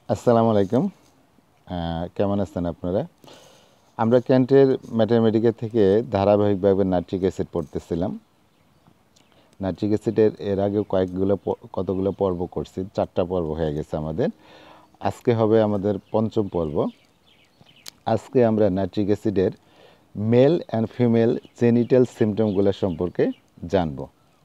আসসালামু আলাইকুম। কেমন আছেন আপনারা? আমরা ক্যান্টের ম্যাথামেটিক্যাল থেকে ধারাবাহিকভাবে নাইট্রিক অ্যাসিড পড়তেছিলাম। নাইট্রিক অ্যাসিডের এর আগেও কতগুলো পর্ব করছি, 4টা পর্ব হয়ে গেছে আমাদের। আজকে হবে আমাদের 5ম পর্ব। আজকে আমরা নাইট্রিক অ্যাসিডের মেল অ্যান্ড ফিমেল জেনিটাল সিমটমগুলো সম্পর্কে জানব।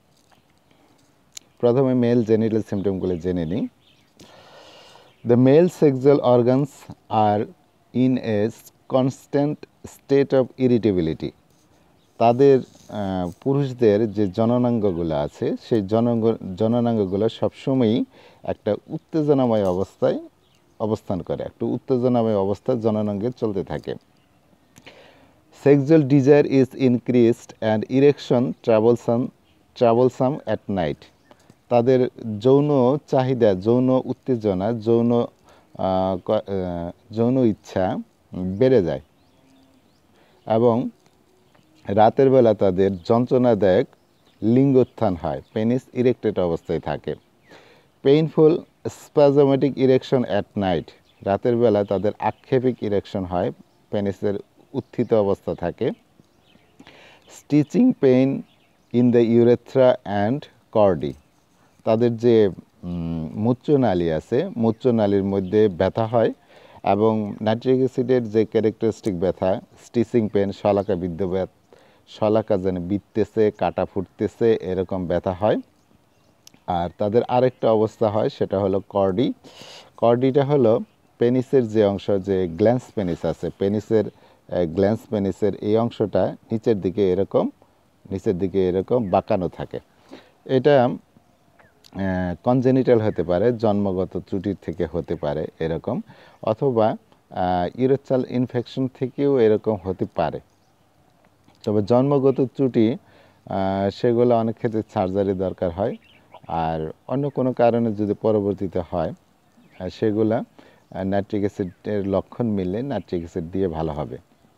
প্রথমে মেল জেনিটাল সিমটমগুলো জেনে নিই। The male sexual organs are in a constant state of irritability. তাদের পুরুষদের যে জননাঙ্গগুলো আছে সেই জননাঙ্গগুলো সবসময়ই একটা উত্তেজনাময় অবস্থায় অবস্থান করে, একটু উত্তেজনাময় অবস্থায় জননাঙ্গে চলতে থাকে। Sexual desire is increased and erection troublesome at night. তাদের যৌন চাহিদা, যৌন উত্তেজনা, যৌন ইচ্ছা বেড়ে যায় এবং রাতের বেলা তাদের যন্ত্রণাদায়ক লিঙ্গোত্থান হয়, পেনিস ইরেক্টেড অবস্থায় থাকে। Painful spasmodic erection at night, রাতের বেলা তাদের আক্ষেপিক ইরেকশন হয়, পেনিসের উত্থিত অবস্থা থাকে। Stitching pain in the urethra and chordee, তাদের যে মূত্রনালী আছে মূত্রনালীর মধ্যে ব্যথা হয় এবং নাইট্রিক অ্যাসিডের যে ক্যারেক্টারিস্টিক ব্যথা, স্টিচিং পেন, শলাকা যেন বিঁধতেছে, কাটা ফুটতেছে, এরকম ব্যথা হয়। আর তাদের আরেকটা অবস্থা হয়, সেটা হলো কর্ডি। কর্ডিটা হলো পেনিসের যে অংশ, যে গ্ল্যান্স পেনিস আছে, গ্ল্যান্স পেনিসের এই অংশটা নিচের দিকে এরকম বাঁকানো থাকে। এটা কনজেনিটাল হতে পারে, জন্মগত ত্রুটির থেকে হতে পারে এরকম, অথবা ইউরেথ্রাল ইনফেকশন থেকেও এরকম হতে পারে। তবে জন্মগত ত্রুটি সেগুলো অনেক ক্ষেত্রে সার্জারি দরকার হয়, আর অন্য কোনো কারণে যদি পরবর্তীতে হয় সেগুলা নাইট্রিক অ্যাসিডের লক্ষণ মিললে নাইট্রিক অ্যাসিড দিয়ে ভালো হবে।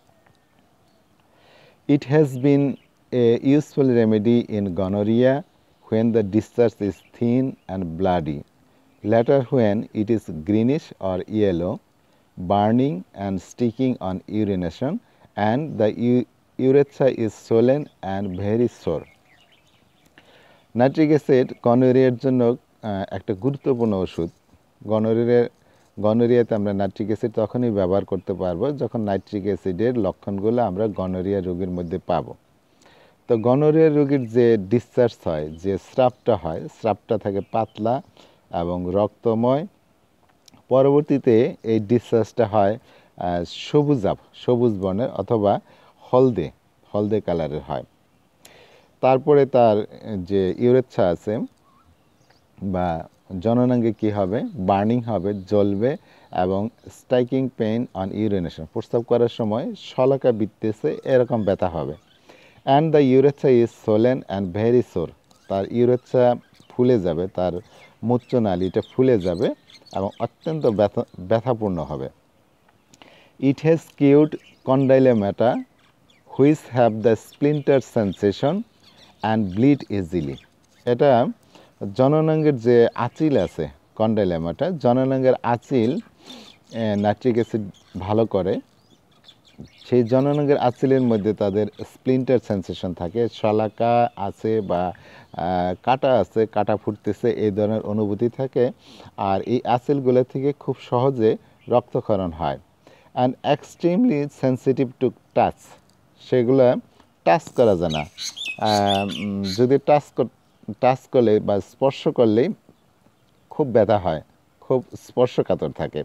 It has been a useful remedy in gonorrhea when the discharge is thin and bloody, later when it is greenish or yellow, burning and sticking on urination, and the urethra is swollen and very sore. Nitric acid গনোরিয়ার জন্য একটা গুরুত্বপূর্ণ ওষুধ। গনোরিয়াতে আমরা nitric acid তখনই ব্যবহার করতে পারবো যখন নাইট্রিক অ্যাসিডের লক্ষণগুলো আমরা গনোরিয়া রোগীর মধ্যে পাবো। তো গনোরিয়া রোগীর যে ডিসচার্জ হয়, যে স্রাবটা হয়, স্রাবটা থাকে পাতলা এবং রক্তময়। পরবর্তীতে এই ডিসচার্জটা হয় সবুজ বর্ণের অথবা হলদে কালারের হয়। তারপরে তার যে ইউরেথ্রা আছে বা জননাঙ্গে কি হবে, বার্নিং হবে, জ্বলবে এবং স্ট্রাইকিং পেইন অন ইউরিনেশন, প্রস্রাব করার সময় শলাকা বিঁধতেছে এরকম ব্যথা হবে। And the urethra is swollen and very sore, তার ইউরেথ্রা ফুলে যাবে, তার মূত্রনালীটা ফুলে যাবে এবং অত্যন্ত ব্যথাপূর্ণ হবে। It has cured condylomata which have the splinter sensation and bleed easily. এটা জননাঙ্গের যে আঁচিল আছে, কন্ডাইলোমাটা, জননাঙ্গের আঁচিল নাইট্রিক অ্যাসিড ভালো করে। সেই জননাঙ্গের আঁচিলের মধ্যে তাদের স্প্লিন্টার সেন্সেশন থাকে, শলাকা আছে বা কাটা ফুটতেছে এই ধরনের অনুভূতি থাকে, আর এই আঁচিলগুলো থেকে খুব সহজে রক্তক্ষরণ হয়। And extremely sensitive to touch, সেগুলো টাচ করা যায় না, যদি টাচ করলে বা স্পর্শ করলেই খুব ব্যথা হয়, খুব স্পর্শকাতর থাকে।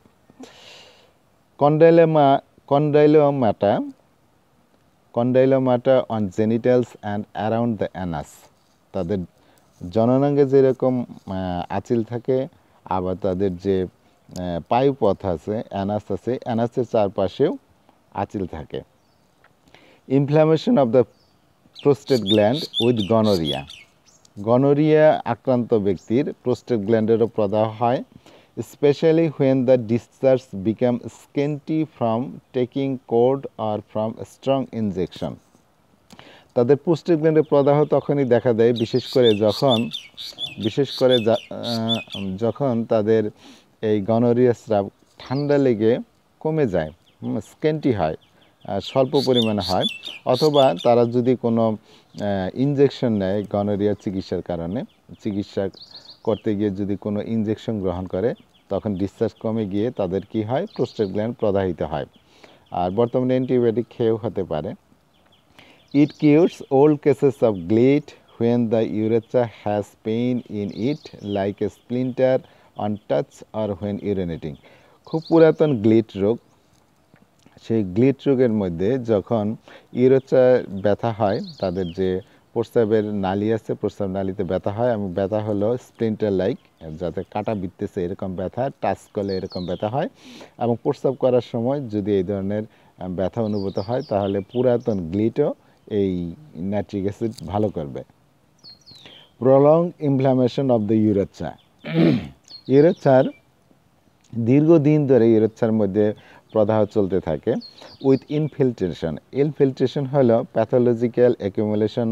Condylomata on genitals and around the anus, তাদের জননাঙ্গে যেরকম আঁচিল থাকে, আবার তাদের যে পায়ুপথ আছে, অ্যানাস আছে, অ্যানাসের চারপাশেও আঁচিল থাকে। Inflammation of the prostate gland with gonorrhoea আক্রান্ত ব্যক্তির প্রোস্টেট গ্ল্যান্ডেরও প্রদাহ হয়, specially when the discharge become scanty from taking cold or from strong injection. তাদের প্রোস্টেট গ্ল্যান্ডের প্রদাহ তখনই দেখা দেয় বিশেষ করে যখন তাদের এই গনোরিয়া স্রাব ঠান্ডা লেগে কমে যায়, স্ক্যান্টি হয়, স্বল্প পরিমাণে হয়, অথবা তারা যদি কোনো ইনজেকশন নেয় গনোরিয়ার চিকিৎসার কারণে, চিকিৎসা করতে গিয়ে যদি কোনো ইনজেকশন গ্রহণ করে, তখন ডিসচার্জ কমে গিয়ে তাদের কি হয়, প্রোস্টেট গ্ল্যান্ড প্রদাহিত হয়। আর বর্তমানে অ্যান্টিবায়োটিক খেয়েও হতে পারে। It cures old cases of gleet when the urethra has pain in it like a splinter on touch or when urinating. খুব পুরাতন গ্লিট রোগ, সেই গ্লিট রোগের মধ্যে যখন ইউরেথ্রা ব্যথা হয়, তাদের যে প্রস্রাবের নালী আছে, প্রস্রাব নালীতে ব্যথা হয়, এবং ব্যথা হলো স্প্লিন্টার লাইক, যাতে কাটা বিত্তেছে এরকম ব্যথা, টাচ করলে এরকম ব্যথা হয়, এবং প্রস্রাব করার সময় যদি এই ধরনের ব্যথা অনুভূত হয়, তাহলে পুরাতন গ্লিটও এই নাইট্রিক অ্যাসিড ভালো করবে। prolonged inflammation of the urethra. ইউরেথ্রার দীর্ঘদিন ধরে ইউরেথ্রার মধ্যে প্রদাহ চলতে থাকে উইথ ইনফিল্ট্রেশন। ইনফিল্ট্রেশন হলো প্যাথোলজিক্যাল অ্যাকুমুলেশন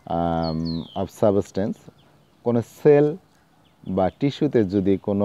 অফ সাবস্টেন্স। কোনো সেল বা টিস্যুতে যদি কোনো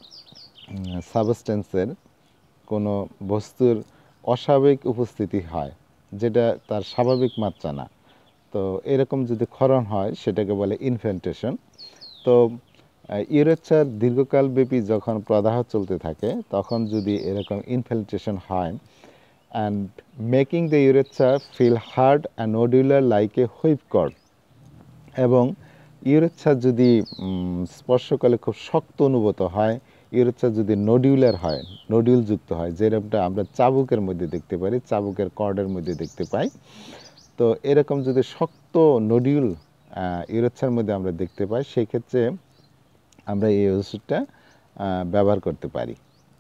সাবস্টেন্সের, কোনো বস্তুর অস্বাভাবিক উপস্থিতি হয়, যেটা তার স্বাভাবিক মাত্রা না, তো এরকম যদি ক্ষরণ হয় সেটাকে বলে ইনফিল্ট্রেশন। তো ইউরেথ্রার দীর্ঘকালব্যাপী যখন প্রদাহ চলতে থাকে, তখন যদি এরকম ইনফিল্ট্রেশন হয় and making the urethra feel hard and nodular like a whip cord, এবং ইউরেথ্রা যদি স্পর্শকালে খুব শক্ত অনুভূত হয়, ইউরেথ্রা যদি নোডিউলার হয়, নোডিউলযুক্ত হয়, যেরকমটা আমরা চাবুকের মধ্যে দেখতে পারি, চাবুকের কর্ডের মধ্যে দেখতে পাই, তো এরকম যদি শক্ত নোডিউল ইউরেথ্রার মধ্যে আমরা দেখতে পাই, সেই ক্ষেত্রে আমরা এই ওষুধটা ব্যবহার করতে পারি।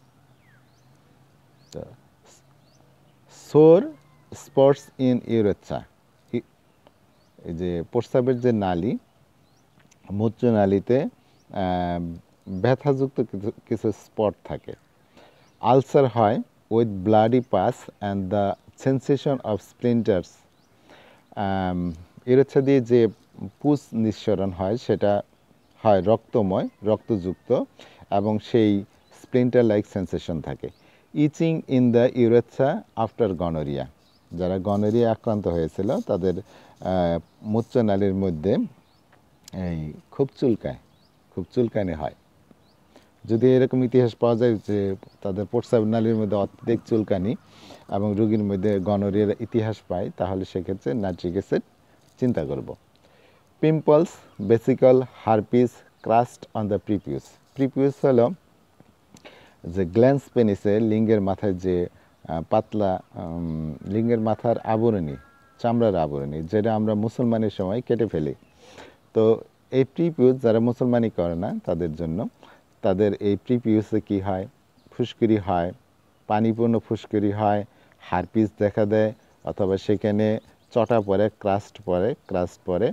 তো সোর স্পটস ইন ইউরেথ্রা, এই যে প্রস্রাবের যে নালী, মূত্রনালীতে ব্যথাযুক্ত কিছু স্পট থাকে। আলসার হয় with bloody pus and the sensation of splinters. Urethra দিয়ে যে পুষ নিঃসরণ হয়, সেটা হয় রক্তময়, রক্তযুক্ত, এবং সেই স্প্লিন্টার লাইক সেন্সেশন থাকে। Itching in the urethra after gonorrhoea, যারা গনোরিয়া আক্রান্ত হয়েছিল তাদের মূত্রনালীর মধ্যে এই খুব চুলকানি হয়। যদি এরকম ইতিহাস পাওয়া যায় যে তাদের প্রস্রাব নালীর মধ্যে অত্যধিক চুলকানি এবং রোগীর মধ্যে গনোরিয়ার ইতিহাস পায়, তাহলে সেক্ষেত্রে নাইট্রিক অ্যাসিড চিন্তা করব। Pimples, vesicles, herpes, crust on the prepuce. Prepuce হলো যে গ্ল্যান্স পেনিসে, লিঙ্গের মাথায় যে পাতলা লিঙ্গের মাথার আবরণী, চামড়ার আবরণী, যেটা আমরা মুসলমানের সময় কেটে ফেলি। তো এই প্রিপিউস যারা মুসলমানি করে না তাদের জন্য, তাদের এই প্রিপিউসে কি হয়, ফুসকুড়ি হয়, পানিপূর্ণ ফুসকুড়ি হয়, হারপিস দেখা দেয়, অথবা সেখানে চটা পড়ে, ক্রাস্ট পড়ে।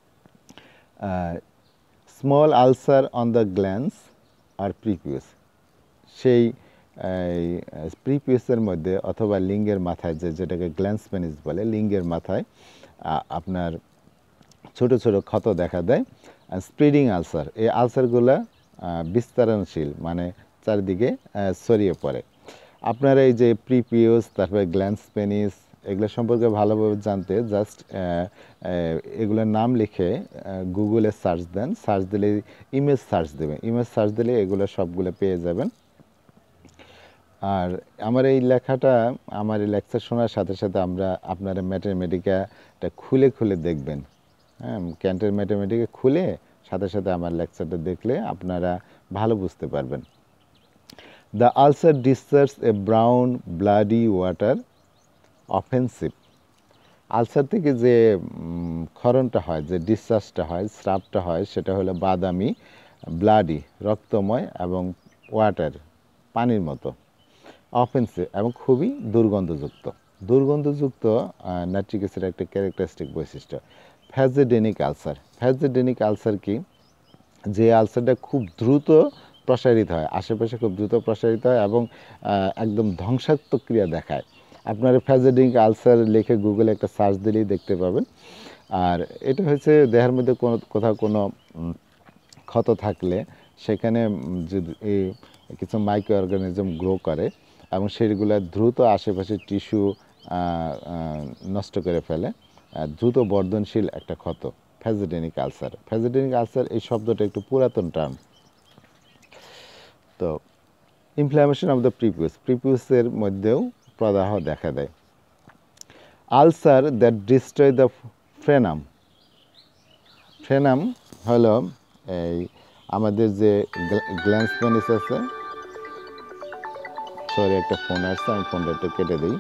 Small ulcer on the glans আর প্রিপিউস, সেই প্রিপিউসের মধ্যে অথবা লিঙ্গের মাথায়, যেটাকে গ্ল্যান্স পেনিস বলে, লিঙ্গের মাথায় আপনার ছোট ছোট ক্ষত দেখা দেয়। স্প্রেডিং আলসার, এই আলসারগুলো বিস্তারণশীল, মানে চারিদিকে ছড়িয়ে পড়ে। আপনারা এই যে প্রিপিউস, তারপরে গ্ল্যান্স পেনিস, এগুলো সম্পর্কে ভালোভাবে জানতে জাস্ট এগুলোর নাম লিখে গুগলে সার্চ দেন, সার্চ দিলে ইমেজ সার্চ দেবেন, ইমেজ সার্চ দিলে এগুলো সবগুলো পেয়ে যাবেন। আর আমার এই লেখাটা, আমার এই লেকচার শোনার সাথে সাথে আপনারা ম্যাথমেটিকাটা খুলে দেখবেন। হ্যাঁ, ক্যান্টের ম্যাথমেটিকা খুলে সাথে সাথে আমার লেকচারটা দেখলে আপনারা ভালো বুঝতে পারবেন। The ulcer discharge a brown bloody water offensive. Ulcer থেকে যে ক্ষরণটা হয়, যে ডিসচার্জটা হয়, স্রাবটা হয়, সেটা হলো বাদামি, ব্লাডি, রক্তময়, এবং ওয়াটার, পানির মতো, অফেন্সিভ, এবং খুবই দুর্গন্ধযুক্ত নাইট্রিক অ্যাসিডের একটা ক্যারেক্টারিস্টিক বৈশিষ্ট্য। ফ্যাজিডেনিক আলসার। ফ্যাজিডেনিক আলসার কি, যে আলসারটা খুব দ্রুত প্রসারিত হয়, আশেপাশে খুব দ্রুত প্রসারিত হয় এবং একদম ধ্বংসাত্মক ক্রিয়া দেখায়। আপনারা ফ্যাজিডেনিক আলসার লিখে গুগলে একটা সার্চ দিলেই দেখতে পাবেন। আর এটা হচ্ছে দেহের মধ্যে কোথাও কোনো ক্ষত থাকলে সেখানে যদি কিছু মাইক্রো অর্গানিজম গ্রো করে এবং সেগুলো দ্রুত আশেপাশের টিস্যু নষ্ট করে ফেলে। দ্রুত বর্ধনশীল একটা ক্ষত, ফ্যাজিডেনিক আলসার। ফ্যাজিডেনিক আলসার এই শব্দটা একটু পুরাতন টার্ম। তো ইনফ্লামেশন অফ দ্য প্রিপিউসের মধ্যেও প্রদাহ দেখা দেয়। Ulcer that destroy the frenum. Frenum হলো এই আমাদের যে গ্ল্যান্স পেনিস আছে, সরি একটা ফোন আসছে, আমি ফোনটা একটু কেটে দিই।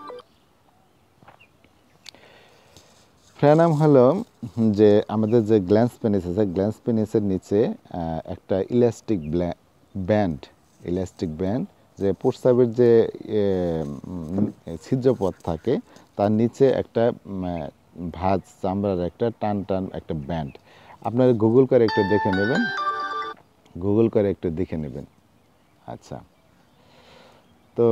ফ্রেনাম হলো যে আমাদের যে গ্ল্যান্স পেনিস আছে, গ্ল্যান্স পেনিসের নিচে একটা ইলাস্টিক ব্যান্ড, যে প্রস্রাবের যে ছিদ্রপথ থাকে তার নিচে একটা ভাঁজ চামড়ার একটা টান একটা ব্যান্ড। আপনারা গুগল করে একটু দেখে নেবেন। আচ্ছা, তো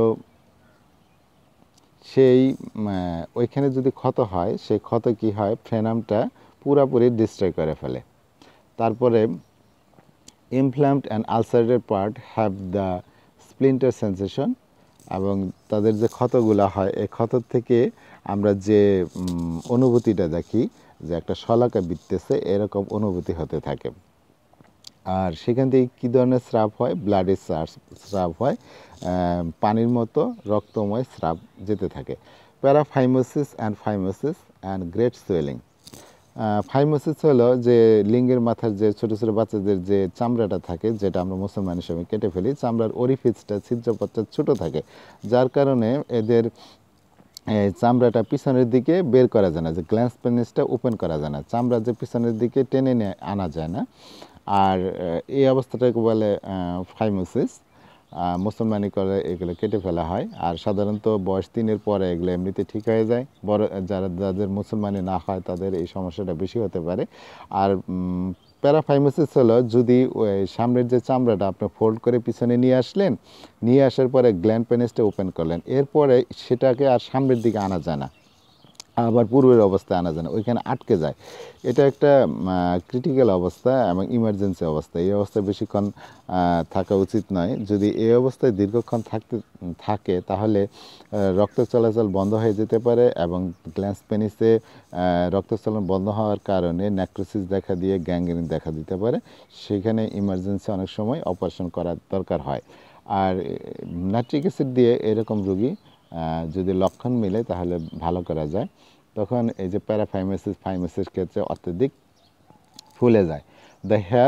সেই ওইখানে যদি ক্ষত হয়, সেই ক্ষত কি হয়, ফ্রেনামটা পুরাপুরি ডিস্ট্রয় করে ফেলে। তারপরে inflamed and ulcerated part have the splinter sensation, এবং তাদের যে ক্ষতগুলো হয় এই ক্ষত থেকে আমরা যে অনুভূতিটা দেখি যে একটা শলাকা বিঁধতেছে, এরকম অনুভূতি হতে থাকে। আর সেখান থেকে কী ধরনের স্রাব হয়, ব্লাডি স্রাব হয়, পানির মতো রক্তময় স্রাব যেতে থাকে। Paraphimosis and great swelling. Phimosis হলো যে লিঙ্গের মাথার যে ছোটো ছোটো বাচ্চাদের যে চামড়াটা থাকে, যেটা আমরা মুসলমান হিসেবে কেটে ফেলি, চামড়ার ওরিফিসটা, ছিদ্রপথটা ছোটো থাকে, যার কারণে এদের চামড়াটা পিছনের দিকে বের করা যায় না, যে গ্ল্যান্স পেনিসটা ওপেন করা যায় না, চামড়া যে পিছনের দিকে টেনে নিয়ে আনা যায় না। আর এই অবস্থাটাকে বলে ফাইমোসিস। মুসলমানি করে এগুলো কেটে ফেলা হয়, আর সাধারণত বয়স 3-এর পরে এগুলো এমনিতে ঠিক হয়ে যায়। যাদের মুসলমানি না হয় তাদের এই সমস্যাটা বেশি হতে পারে। আর প্যারাফাইমোসিস হলো যদি ওই সামনের যে চামড়াটা আপনি ফোল্ড করে পিছনে নিয়ে আসার পরে গ্ল্যান্ড পেনিসটা ওপেন করলেন, এরপরে সেটাকে আর সামনের দিকে আনা যায় না, আবার পূর্বের অবস্থায় আনা যায় না, ওইখানে আটকে যায়। এটা একটা ক্রিটিক্যাল অবস্থা এবং ইমার্জেন্সি অবস্থা। এই অবস্থায় বেশিক্ষণ থাকা উচিত নয়। যদি এই অবস্থায় দীর্ঘক্ষণ থাকে তাহলে রক্ত চলাচল বন্ধ হয়ে যেতে পারে, এবং গ্ল্যান্স পেনিসে রক্ত চলাচল বন্ধ হওয়ার কারণে নেক্রোসিস দেখা দিয়ে গ্যাংগ্রিন দেখা দিতে পারে। সেখানে ইমার্জেন্সি অনেক সময় অপারেশন করার দরকার হয়। আর নাইট্রিক অ্যাসিড দিয়ে এরকম রোগী যদি লক্ষণ মিলে তাহলে ভালো করা যায়। তখন এই যে ফাইমোসিস ক্ষেত্রে অত্যধিক ফুলে যায়। The hair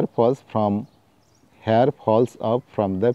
falls off from the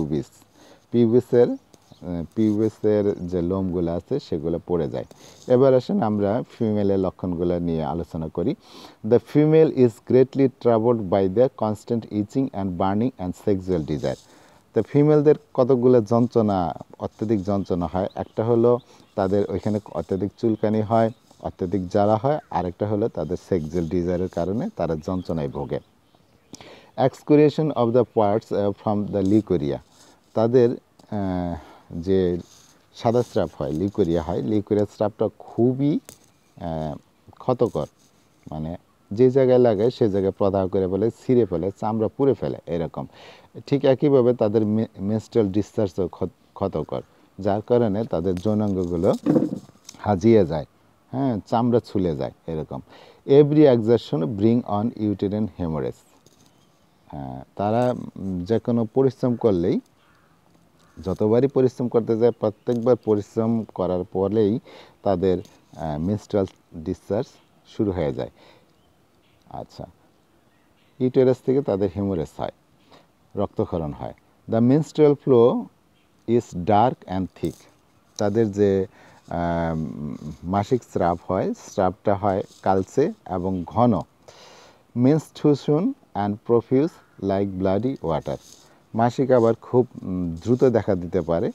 পিউবিসের যে লোমগুলো আছে সেগুলো পড়ে যায়। এবার আসেন আমরা ফিমেলের লক্ষণগুলো নিয়ে আলোচনা করি। The female is greatly troubled by the constant itching and burning and sexual desire. তো ফিমেলদের কতগুলো অত্যধিক যন্ত্রণা হয়। একটা হলো তাদের ওইখানে অত্যধিক চুলকানি হয়, অত্যধিক জ্বালা হয়, আরেকটা হলো তাদের সেক্সুয়াল ডিজায়ারের কারণে তারা যন্ত্রণায় ভোগে। Excoriation of the parts from the leucorrhoea. তাদের যে সাদা স্রাব হয়, লিকোরিয়া স্রাবটা খুবই ক্ষতকর, মানে যে জায়গায় লাগায় সে জায়গায় প্রদাহ করে ফেলে, ছিঁড়ে ফেলে, চামড়া পুড়ে ফেলে এরকম। ঠিক একইভাবে তাদের মেনস্ট্রুয়াল ডিসচার্জও ক্ষতকর, যার কারণে তাদের যৌনাঙ্গগুলো হাজিয়ে যায়, চামড়া ছুলে যায় এরকম। Every exertion bring on uterine haemorrhage. তারা যে কোনো পরিশ্রম করলেই, যতবারই পরিশ্রম করতে যায় প্রত্যেকবার পরিশ্রম করার পরেই তাদের মেনস্ট্রুয়াল ডিসচার্জ শুরু হয়ে যায়। আচ্ছা, ইউটেরাস থেকে তাদের হেমোরেজ হয়, রক্তক্ষরণ হয়। The menstrual flow is dark and thick. তাদের যে মাসিক স্রাবটা হয় কালচে এবং ঘন। Menstruation and profuse like bloody water. মাসিক আবার খুব দ্রুত দেখা দিতে পারে,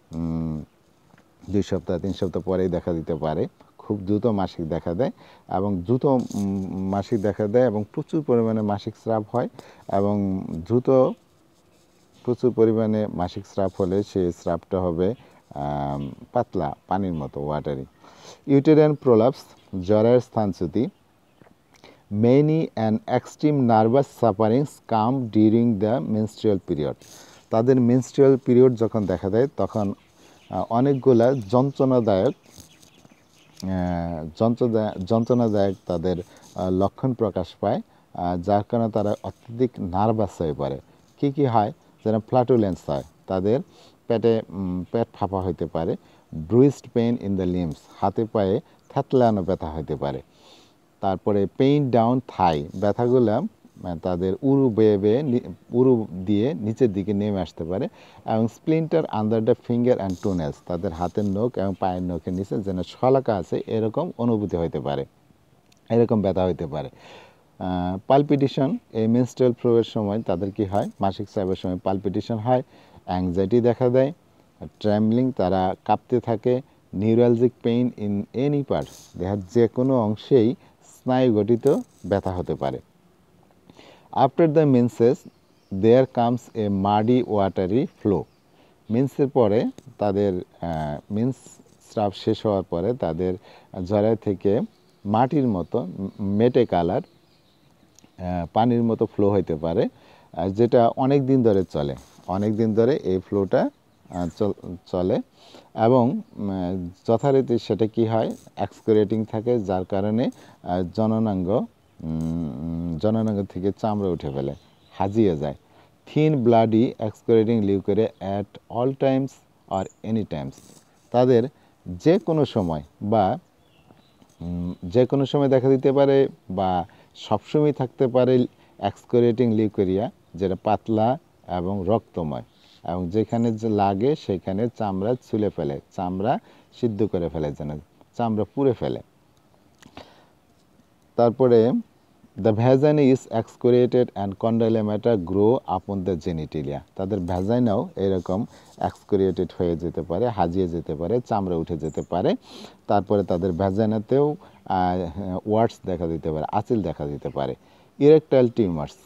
2 সপ্তাহ 3 সপ্তাহ পরেই দেখা দিতে পারে। খুব দ্রুত মাসিক দেখা দেয় এবং প্রচুর পরিমাণে মাসিক স্রাব হয়, এবং প্রচুর পরিমাণে মাসিক স্রাব হলে সেই স্রাবটা হবে পাতলা, পানির মতো, ওয়াটারি। ইউটেরিয়ান প্রোলাপস, জ্বরের স্থানচ্যুতি। Many and extreme nervous sufferings come during the menstrual period. তাদের মেনস্ট্রুয়াল পিরিয়ড যখন দেখা দেয় তখন অনেকগুলা যন্ত্রণাদায়ক তাদের লক্ষণ প্রকাশ পায়, যার কারণে তারা অত্যধিক নার্ভাস হয়ে পড়ে। কি হয়, যেন ফ্ল্যাটুলেন্স হয়, তাদের পেট ফাঁপা হইতে পারে, bruised pain in the limbs, হাতে পায়ে থ্যাতলানো ব্যথা হইতে পারে। তারপরে পেইন ডাউন থাই, ব্যথাগুলা তাদের উরু দিয়ে নিচের দিকে নেমে আসতে পারে, এবং splinter under the finger and toenails, তাদের হাতের নখ এবং পায়ের নখের নিচে যেন শলাকা আছে এরকম অনুভূতি হইতে পারে, এরকম ব্যথা হইতে পারে। পালপিটেশন, এই মেনস্ট্রুয়াল ফ্লোয়ের সময় তাদের কি হয়, মাসিক স্রাবের সময় পালপিটেশন হয়, অ্যাংজাইটি দেখা দেয়, ট্রেমলিং, তারা কাঁপতে থাকে, neuralgic pain in any part, দেহের যে কোনো অংশেই স্নায়ুগঠিত ব্যথা হতে পারে। After the menses there comes a muddy watery flow, মেন্সের পরে তাদের মেন্স স্রাব শেষ হওয়ার পরে তাদের জরায়ু থেকে মাটির মতো মেটে কালার পানির মতো ফ্লো হইতে পারে, যেটা অনেক দিন ধরে চলে, অনেক দিন ধরে এই ফ্লোটা চলে, এবং যথারীতি সেটা কি হয়, এক্সক্রিয়েটিং থাকে, যার কারণে জননাঙ্গ থেকে চামড়া উঠে ফেলে, হাজিয়ে যায়। Thin bloody excoriating leucorrhoea at all times or any times, তাদের যে কোনো সময় দেখা দিতে পারে বা সবসময় থাকতে পারে এক্সক্রিয়েটিং লিউকেরিয়া, যেটা পাতলা এবং রক্তময়, এবং যেখানে যে লাগে সেখানে চামড়া ছুলে ফেলে, চামড়া সিদ্ধ করে ফেলে, যেন চামড়া পুড়ে ফেলে। তারপরে the vagina is excoriated and condylomata grow upon the genitalia, তাদের ভ্যাজাইনাও এরকম এক্সক্রিয়েটেড হয়ে যেতে পারে, হাজিয়ে যেতে পারে, চামড়া উঠে যেতে পারে। তারপরে তাদের ভ্যাজাইনাতেও ওয়ার্ডস দেখা দিতে পারে, আঁচিল দেখা দিতে পারে। ইরেকটাইল টিউমার্স,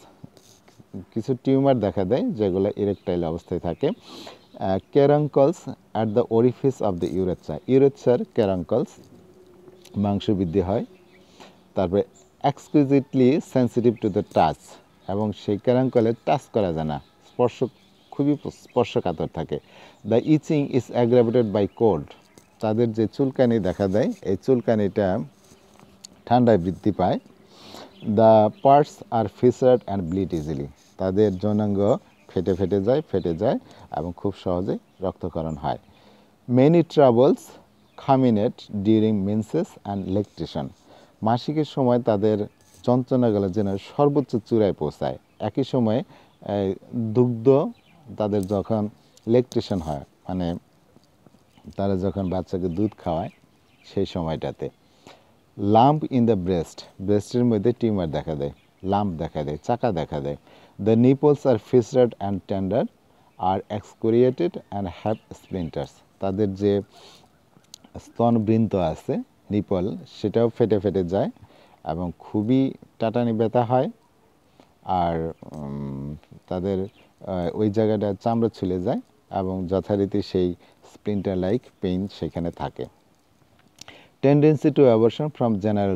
কিছু টিউমার দেখা দেয় যেগুলো ইরেকটাইল অবস্থায় থাকে। Caruncles at the orifice of the ইউরেথ্রার ক্যারাঙ্কলস, মাংস বৃদ্ধি হয়। তারপরে exquisitely sensitive to the touch, এবং সেই ক্যারাঙ্কলে টাচ করা যায় না, খুবই স্পর্শকাতর থাকে। The itching is aggravated by cold, তাদের যে চুলকানি দেখা দেয় এই চুলকানিটা ঠান্ডায় বৃদ্ধি পায়। The parts are fissured and bleed easily, তাদের যৌনাঙ্গ ফেটে যায় এবং খুব সহজে রক্তক্ষরণ হয়। Many troubles culminate during menses and lactation, মাসিকের সময় তাদের যন্ত্রণাগুলো যেন সর্বোচ্চ চূড়ায় পৌঁছায়। একই সময়ে দুগ্ধ, তাদের যখন ল্যাকটেশন হয়, মানে তারা যখন বাচ্চাকে দুধ খাওয়ায় সেই সময়টাতে। লাম্প ইন দ্য ব্রেস্টের মধ্যে টিউমার দেখা দেয়, লাম্প দেখা দেয়, চাকা দেখা দেয়। The nipples are fissured and tender are excoriated and have splinters, তাদের যে স্তনবৃন্ত আছে নিপল, সেটাও ফেটে যায় এবং খুবই টাটানি ব্যথা হয়, আর তাদের ওই জায়গাটা চামড়া ছুলে যায় এবং যথারীতি সেই স্প্লিন্টার লাইক পেইন সেখানে থাকে। Tendency to abortion from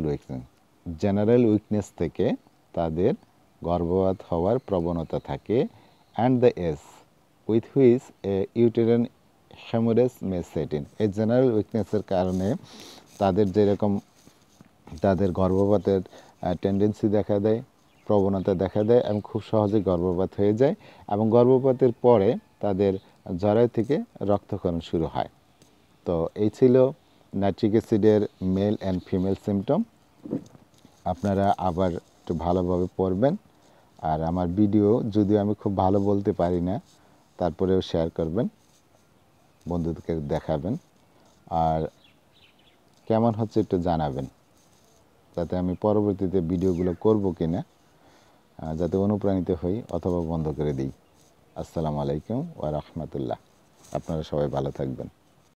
general weakness থেকে তাদের গর্ভপাত হওয়ার প্রবণতা থাকে। And the age with which a uterine haemorrhage may set in, এই জেনারেল উইকনেসের কারণে তাদের যেরকম তাদের গর্ভপাতের টেন্ডেন্সি দেখা দেয়, প্রবণতা দেখা দেয়, এবং খুব সহজে গর্ভপাত হয়ে যায়, এবং গর্ভপাতের পরে তাদের জরায়ু থেকে রক্তক্ষরণ শুরু হয়। তো এই ছিল নাইট্রিক অ্যাসিডের মেল অ্যান্ড ফিমেল সিমটম। আপনারা আবার একটু ভালোভাবে পড়বেন, আর আমার ভিডিও যদিও আমি খুব ভালো বলতে পারি না, তারপরেও শেয়ার করবেন, বন্ধুদেরকে দেখাবেন, আর কেমন হচ্ছে একটু জানাবেন, যাতে আমি পরবর্তীতে ভিডিওগুলো করব কিনা, যাতে অনুপ্রাণিত হই অথবা বন্ধ করে দিই। আসসালামু আলাইকুম ওয়া রাহমাতুল্লাহ। আপনারা সবাই ভালো থাকবেন।